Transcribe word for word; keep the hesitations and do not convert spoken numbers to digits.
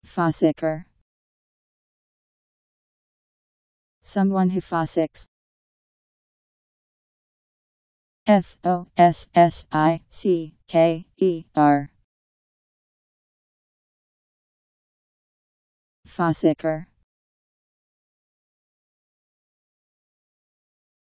Fossicker. Someone who fossicks. F O S S I C K E R. Fossicker.